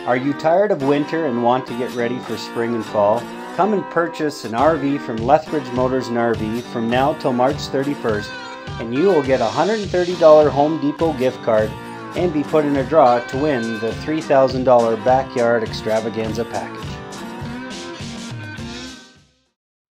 Are you tired of winter and want to get ready for spring and fall? Come and purchase an RV from Lethbridge Motors and RV from now till March 31st, and you will get a $130 Home Depot gift card and be put in a draw to win the $3,000 Backyard Extravaganza package.